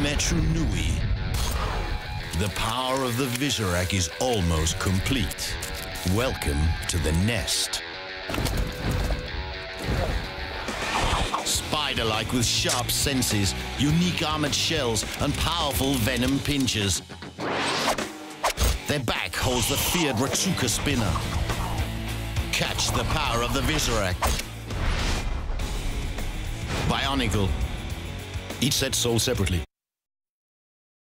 Metru Nui. The power of the Visorak is almost complete. Welcome to the nest. Spider-like with sharp senses, unique armored shells and powerful venom pinchers. Their back holds the feared Ratsuka spinner. Catch the power of the Visorak. Bionicle. Each set sold separately.